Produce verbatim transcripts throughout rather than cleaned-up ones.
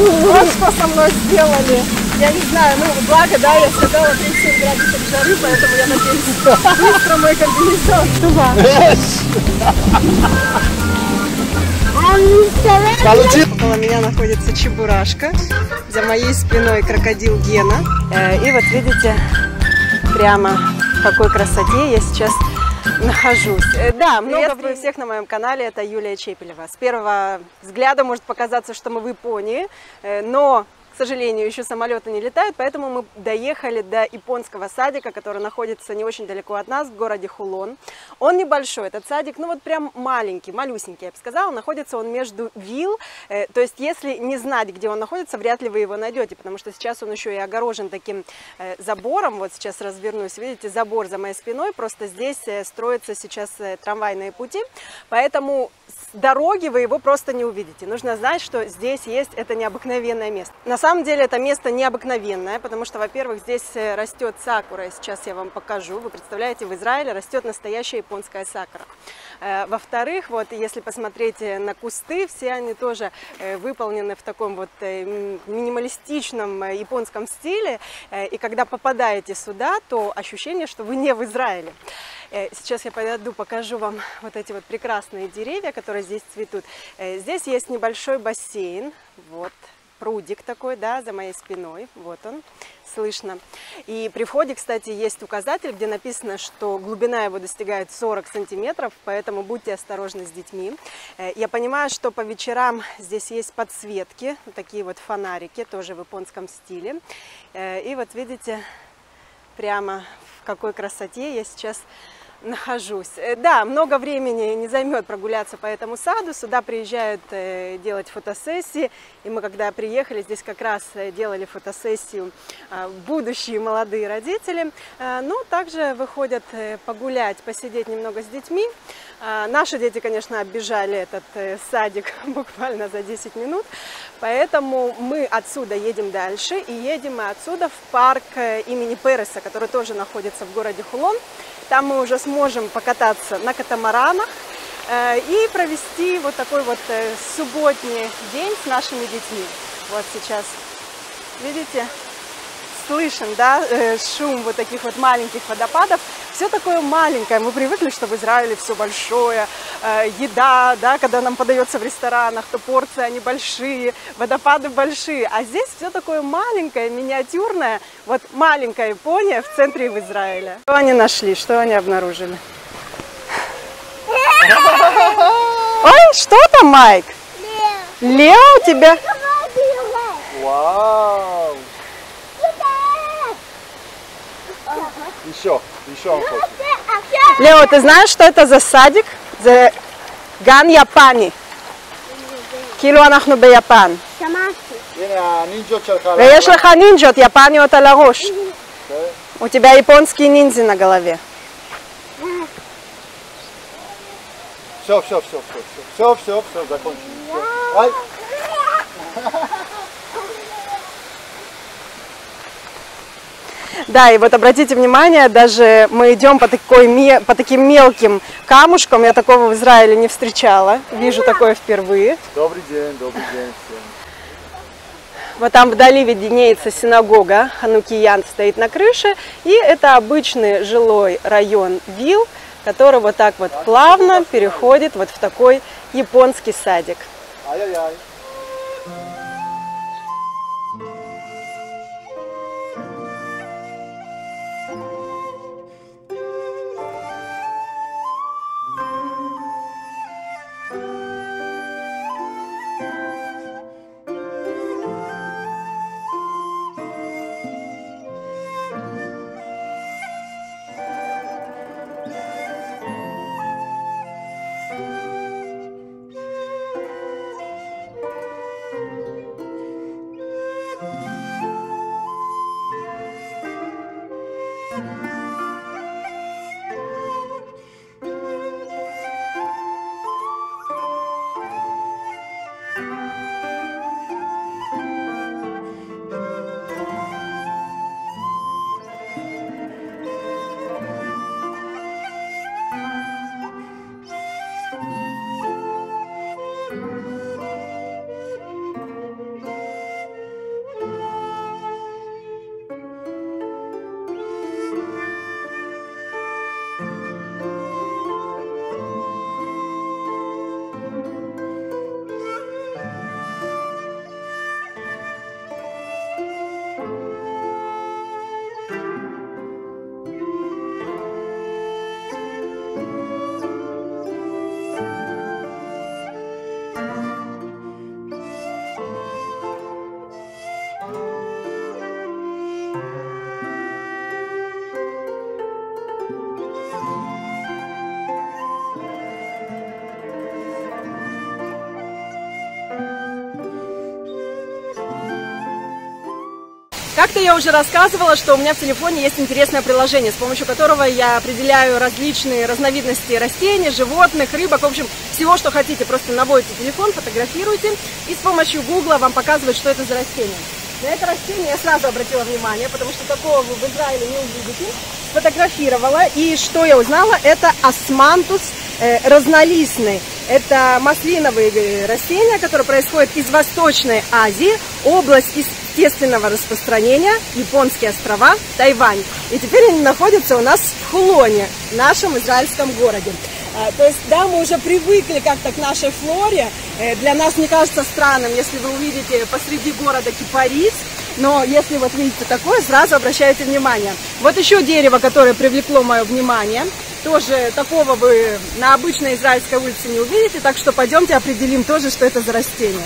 Вот что со мной сделали. Я не знаю, ну, благо, да, я сказала тридцать семь градусов жары, поэтому я надеюсь, быстро мой комбинезон. Около меня находится Чебурашка, за моей спиной крокодил Гена. И вот видите, прямо в какой красоте я сейчас нахожусь. Да, приветствую всех на моем канале, это Юлия Чепелева. С первого взгляда может показаться, что мы в Японии, но, к сожалению, еще самолеты не летают, поэтому мы доехали до японского садика, который находится не очень далеко от нас, в городе Хулон. Он небольшой, этот садик, ну вот прям маленький, малюсенький, я бы сказала. Находится он между вилл, э, то есть если не знать, где он находится, вряд ли вы его найдете, потому что сейчас он еще и огорожен таким э, забором. Вот сейчас развернусь, видите, забор за моей спиной, просто здесь э, строятся сейчас э, трамвайные пути, поэтому с дороги вы его просто не увидите. Нужно знать, что здесь есть это необыкновенное место. На самом деле это место необыкновенное, потому что, во-первых, здесь растет сакура, сейчас я вам покажу. Вы представляете, в Израиле растет настоящая японская сакура. Во-вторых, вот если посмотреть на кусты, все они тоже выполнены в таком вот минималистичном японском стиле. И когда попадаете сюда, то ощущение, что вы не в Израиле. Сейчас я пойду покажу вам вот эти вот прекрасные деревья, которые здесь цветут. Здесь есть небольшой бассейн, вот. Прудик такой, да, за моей спиной, вот он, слышно. И при входе, кстати, есть указатель, где написано, что глубина его достигает сорок сантиметров, поэтому будьте осторожны с детьми. Я понимаю, что по вечерам здесь есть подсветки, вот такие вот фонарики, тоже в японском стиле. И вот видите, прямо в какой красоте я сейчас нахожусь. Да, много времени не займет прогуляться по этому саду. Сюда приезжают э, делать фотосессии. И мы, когда приехали, здесь как раз делали фотосессию э, будущие молодые родители. Э, ну, также выходят э, погулять, посидеть немного с детьми. Э, наши дети, конечно, оббежали этот э, садик буквально за десять минут. Поэтому мы отсюда едем дальше. И едем мы отсюда в парк э, имени Переса, который тоже находится в городе Хулон. Там мы уже сможем покататься на катамаранах э, и провести вот такой вот э, субботний день с нашими детьми. Вот сейчас, видите, слышен, да, э, шум вот таких вот маленьких водопадов. Все такое маленькое. Мы привыкли, что в Израиле все большое. Э, еда, да, когда нам подается в ресторанах, то порции они большие, водопады большие. А здесь все такое маленькое, миниатюрное. Вот маленькая Япония в центре в Израиле. Что они нашли, что они обнаружили? Ой, что там, Майк? Лео у тебя? Вау! Еще, еще он хочет. Лео, ты знаешь, что это за садик? За ган Япани. כאילו אנחנו ביפן. שמעתי. הנה הנינג'ות שלך. ויש לך נינג'ות יפניות על הראש. У тебя японские ниндзя на голове. Все, все, все, все, все, все, все, закончили. Ай. Да, и вот обратите внимание, даже мы идем по, такой, по таким мелким камушкам, я такого в Израиле не встречала, вижу такое впервые. Добрый день, добрый день всем. Вот там вдали виднеется синагога, Ханукиян стоит на крыше, и это обычный жилой район вилл, который вот так вот плавно переходит вот в такой японский садик. Ай-яй-яй. Как-то я уже рассказывала, что у меня в телефоне есть интересное приложение, с помощью которого я определяю различные разновидности растений, животных, рыбок, в общем, всего, что хотите. Просто наводите телефон, фотографируйте, и с помощью гугла вам показывает, что это за растение. На это растение я сразу обратила внимание, потому что такого вы в Израиле не увидите. Сфотографировала, и что я узнала, это османтус э, разнолистный. Это маслиновые растения, которые происходят из Восточной Азии, область естественного распространения, Японские острова, Тайвань. И теперь они находятся у нас в Хулоне, нашем израильском городе. То есть, да, мы уже привыкли как-то к нашей флоре. Для нас не кажется странным, если вы увидите посреди города кипарис. Но если вот видите такое, сразу обращайте внимание. Вот еще дерево, которое привлекло мое внимание. Тоже такого вы на обычной израильской улице не увидите. Так что пойдемте определим тоже, что это за растение.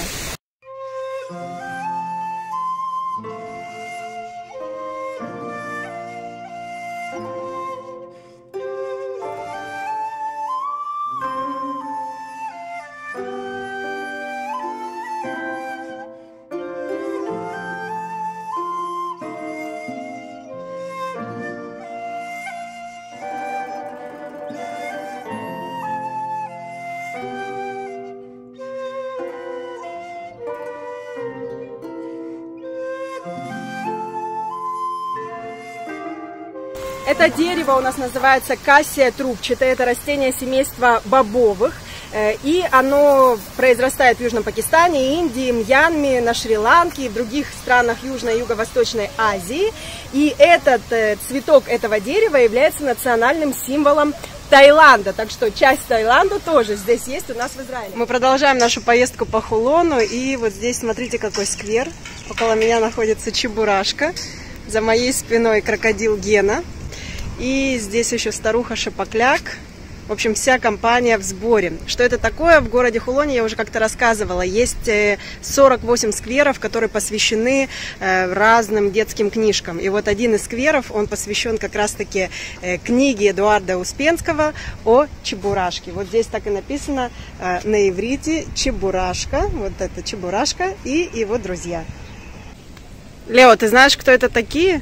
Это дерево у нас называется кассия трубчатая, это растение семейства бобовых, и оно произрастает в Южном Пакистане, Индии, Мьянме, на Шри-Ланке и в других странах Южной и Юго-Восточной Азии. И этот цветок этого дерева является национальным символом Таиланда, так что часть Таиланда тоже здесь есть у нас в Израиле. Мы продолжаем нашу поездку по Хулону, и вот здесь смотрите, какой сквер. Около меня находится Чебурашка, за моей спиной крокодил Гена. И здесь еще старуха Шапокляк. В общем, вся компания в сборе. Что это такое? В городе Хулоне я уже как-то рассказывала. Есть сорок восемь скверов, которые посвящены разным детским книжкам. И вот один из скверов, он посвящен как раз-таки книге Эдуарда Успенского о Чебурашке. Вот здесь так и написано на иврите Чебурашка. Вот это Чебурашка и его друзья. Лео, ты знаешь, кто это такие?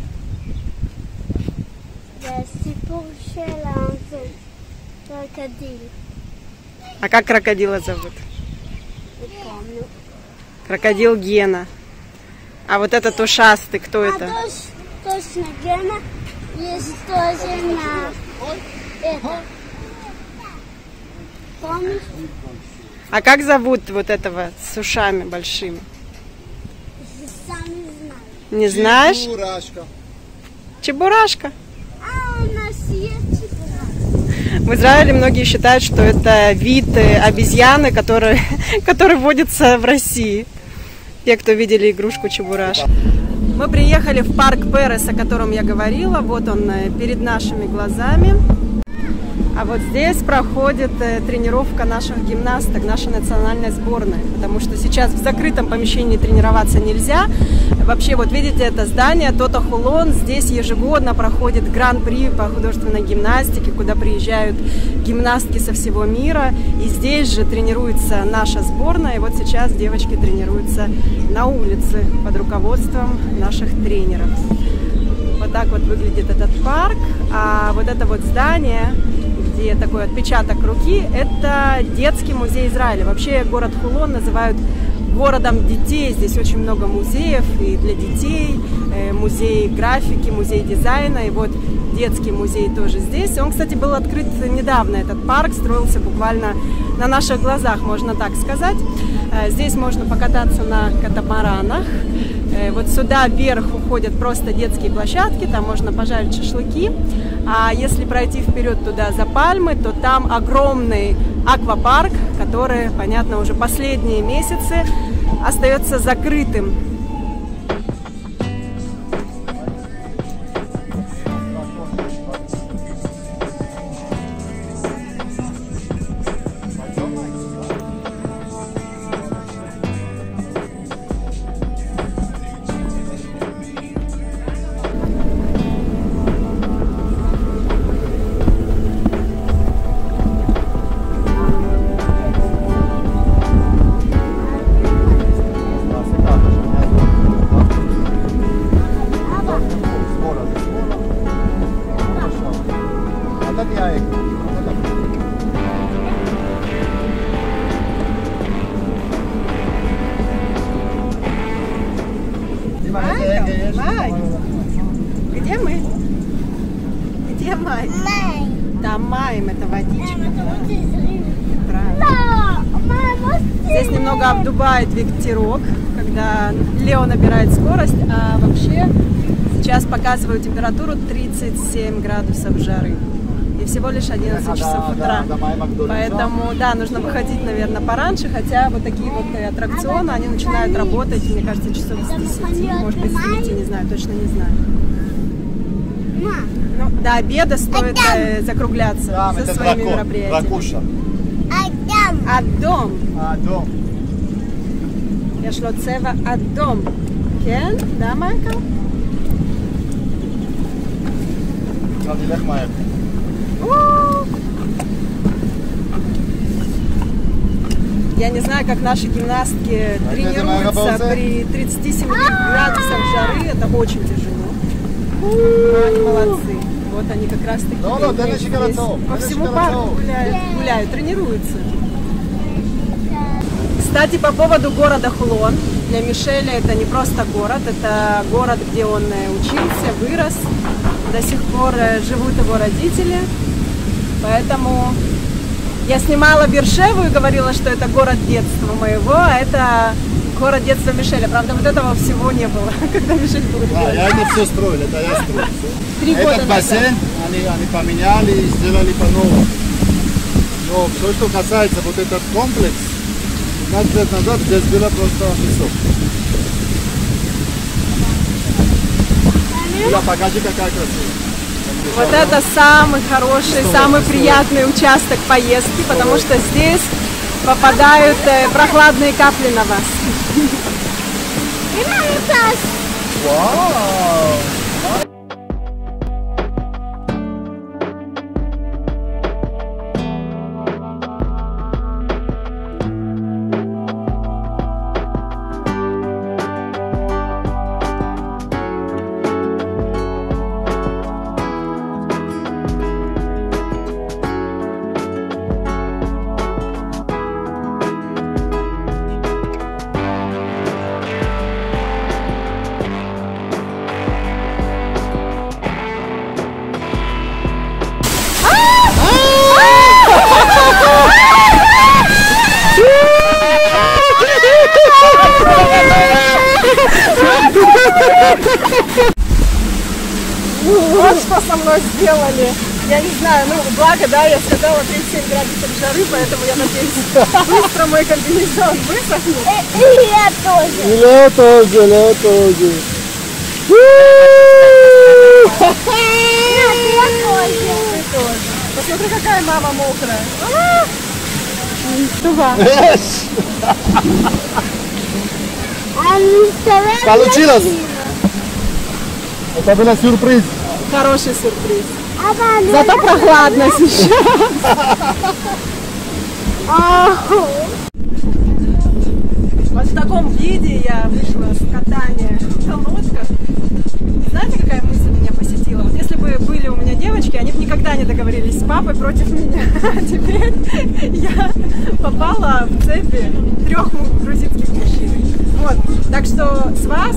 Крокодил. А как крокодила зовут? Не помню. Крокодил Гена. А вот этот ушастый, кто а это? Точно, точно, Гена есть тоже на это. Помнишь? А как зовут вот этого с ушами большими? Сам не знаю. Не знаешь? Чебурашка. Чебурашка. А у нас есть чебурашка. В Израиле многие считают, что это вид обезьяны, который, который водится в России. Те, кто видели игрушку Чебурашка. Мы приехали в парк Перес, о котором я говорила. Вот он перед нашими глазами. А вот здесь проходит тренировка наших гимнасток, нашей национальной сборной. Потому что сейчас в закрытом помещении тренироваться нельзя. Вообще, вот видите, это здание Тота Хулон. Здесь ежегодно проходит гран-при по художественной гимнастике, куда приезжают гимнастки со всего мира. И здесь же тренируется наша сборная. И вот сейчас девочки тренируются на улице под руководством наших тренеров. Вот так вот выглядит этот парк. А вот это вот здание, где такой отпечаток руки, это детский музей Израиля. Вообще город Хулон называют городом детей. Здесь очень много музеев и для детей, музей графики, музей дизайна. И вот детский музей тоже здесь. Он, кстати, был открыт недавно. Этот парк строился буквально на наших глазах, можно так сказать. Здесь можно покататься на катамаранах. Вот сюда вверх уходят просто детские площадки, там можно пожарить шашлыки. А если пройти вперед туда за пальмы, то там огромный аквапарк, который, понятно, уже последние месяцы остается закрытым. Май? Где мы? Где Май? Май. Там Маем, это водичка. Мама, это взрыв. Правильно. Да, мама, Здесь немного обдувает ветерок, когда Лео набирает скорость, а вообще сейчас показываю температуру тридцать семь градусов жары. И всего лишь одиннадцать часов утра. Поэтому, да, нужно выходить, наверное, пораньше, хотя вот такие вот аттракционы, они начинают работать, мне кажется, часов с десяти, может быть, с девяти, не знаю, точно не знаю. Мам. Ну, до обеда стоит э, закругляться Там, со это своими дракон, мероприятиями. дракуша. Адам. Адом. А, дом. יש לו צבע אדום. כן? да, מייקל? עכשיו תלך מהר. Я не знаю, как наши гимнастки тренируются при тридцати семи градусах жары. Это очень тяжело. Но они молодцы. Вот они как раз таки Ну, ну, дай здесь колесо, по дай всему колесо. парку гуляют, гуляют, тренируются. Кстати, по поводу города Хулон. Для Мишеля это не просто город, это город, где он учился, вырос. До сих пор живут его родители. Поэтому я снимала Бершеву и говорила, что это город детства моего, а это город детства Мишеля. Правда, вот этого всего не было, когда Мишель был Да, ребенком. я это все строил, это я строил. Три года Этот назад. бассейн они, они поменяли и сделали по-новому. Но все, что касается вот этот комплекс, пятнадцать лет назад здесь было просто песок. Ля, покажи, какая красивая. Вот это самый хороший, самый приятный участок поездки, потому что здесь попадают э, прохладные капли на вас. И мама класс. Вау! Вот что со мной сделали. Я не знаю, ну, благо, да, я сказала тридцать семь градусов жары, поэтому я надеюсь, быстро мой комбинезон высохнет. И я тоже. И Лео тоже, Лео тоже. Нет, я тоже. Ты тоже. Посмотри, какая мама мокрая. Тува. А не Получилось? Это был сюрприз. Хороший сюрприз. А мама, Зато прохладно сейчас. Вот в таком виде я вышла с катания на лодках. Знаете, какая мысль меня посетила? Вот если бы были у меня девочки, они бы никогда не договорились с папой против меня. А теперь я попала в цепи трех грузинских мужчин. Вот. Так что с вас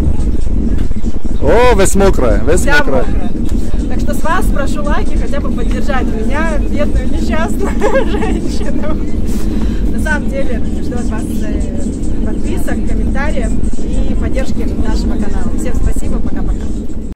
О, весь мокрая, весь вся мокрая. мокрая. Так что с вас прошу лайки, хотя бы поддержать меня, бедную несчастную женщину. На самом деле, жду от вас подписок, комментариев и поддержки нашего канала. Всем спасибо, пока-пока.